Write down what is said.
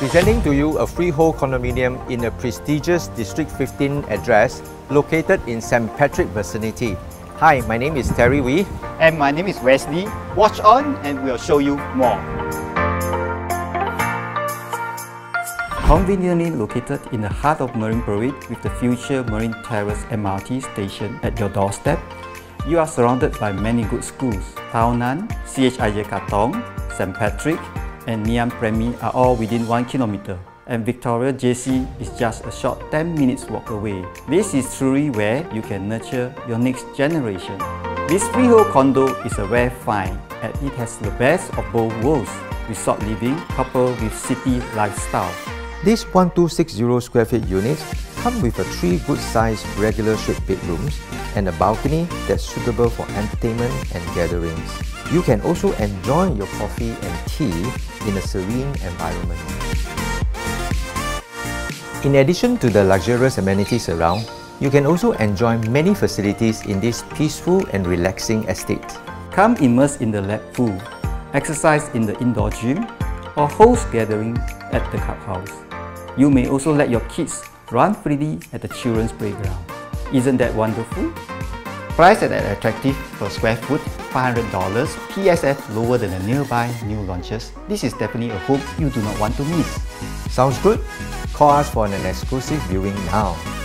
Presenting to you a freehold condominium in a prestigious District 15 address located in St. Patrick vicinity. Hi, my name is Terry Wee. And my name is Wesley. Watch on and we'll show you more. Conveniently located in the heart of Marine Parade with the future Marine Terrace MRT station at your doorstep, you are surrounded by many good schools. Tao Nan, CHIJ Katong, St. Patrick, and Ngee Ann Primary are all within 1 kilometer. And Victoria JC is just a short 10 minutes walk away. This is truly where you can nurture your next generation. This freehold condo is a rare find, and it has the best of both worlds, resort living coupled with city lifestyle. These 1260 square feet units come with a 3 good-sized regular shaped bedrooms and a balcony that's suitable for entertainment and gatherings. You can also enjoy your coffee and tea in a serene environment. In addition to the luxurious amenities around, you can also enjoy many facilities in this peaceful and relaxing estate. Come immerse in the lap pool, exercise in the indoor gym, or host gatherings at the clubhouse. You may also let your kids run freely at the children's playground. Isn't that wonderful? Priced at an attractive per square foot $500, PSF lower than the nearby new launches. This is definitely a home you do not want to miss. Sounds good? Call us for an exclusive viewing now.